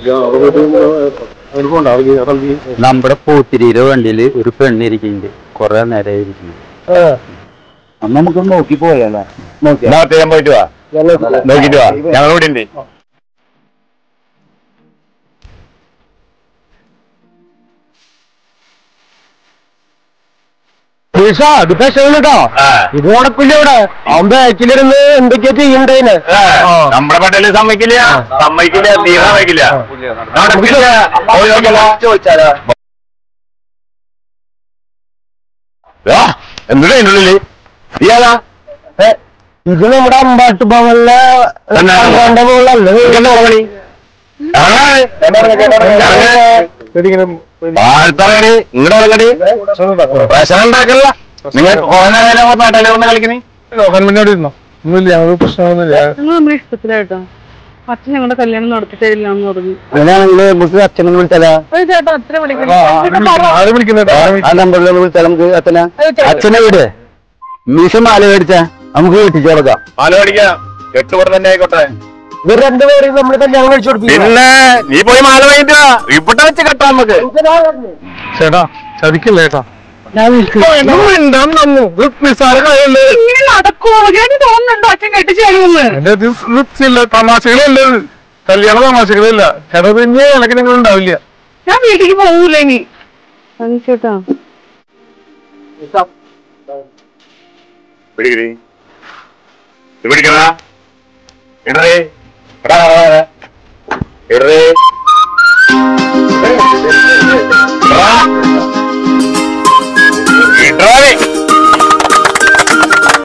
നമ്മുടെ പൂത്തിരിയിലെ വണ്ടിയില് ഒരു പെണ്ണിരിക്കുന്നുണ്ട് കൊറേ നേരം ഇരിക്കുന്നു. നമുക്ക് നോക്കി പോയാലോ? പോയിട്ട് വാ, നോക്കിട്ട് വാ, ഞങ്ങളോട് ഉണ്ട്. അത് കേട്ടോ, ഇത് നടക്കില്ല ഇവിടെ. അവൻ ബാക്കിലിരുന്ന് എന്തൊക്കെയാ ചെയ്യണ്ടേന്. നമ്മുടെ പട്ടേല് സമ്മതിക്കില്ല, സമ്മതിക്കില്ല, തീരെ സമ്മതിക്കില്ല. ചോദിച്ചാലോ എന്തിനാ അതിൻ്റെ ഉള്ളില്? ഇയാളാ? ഇത് നമ്മുടെ അമ്പാട്ട് ഭവനിലെ മുകളിലല്ലേ ഇങ്ങോട്ട് ഇറങ്ങടി. പ്രശ്നം ഉണ്ടാക്കല്ല. നിങ്ങൾ പാട്ടേലൊന്ന് കളിക്കണേ. നമ്മുടെ ഇഷ്ടത്തിലായിട്ടോ. അച്ഛൻ ഞങ്ങളുടെ കല്യാണം നടത്തിയിട്ടില്ലാന്ന് പറഞ്ഞു. അങ്ങനെയാണെങ്കിൽ നമുക്ക് അച്ഛനെ വിളിച്ചാലോ? ചേട്ടാ അച്ഛനെ വിളിക്കണം. അച്ഛനെ വീട് മീശ മാല മേടിച്ചാ നമുക്ക് കെട്ടിച്ചു കൊടുക്കാം. മാല മേടിക്കാം, കെട്ടുകൂടെ തന്നെ ആയിക്കോട്ടെ. ഇവർ രണ്ടുപേരും നമ്മൾ കല്യാണം കഴിച്ചു കൊടുക്കും. പിന്നെ നീ പോയി മാല വാങ്ങിട്ടാ ഇവിടെ വെച്ച് കെട്ടാം നമുക്ക്. ചേട്ടാ ചതിക്കില്ല ചേട്ടാ. തമാശകളില്ല, കല്യാണ തമാശകളില്ല ചേട്ടാ. പിന്നെ എനക്ക് നിങ്ങൾ ഉണ്ടാവില്ല. ഞാൻ വീട്ടിലേക്ക് പോകൂല ഇനി. ചേട്ടാ പിടിക്കടി, പിടിക്കണ ഇടറേ, ഇടറേ.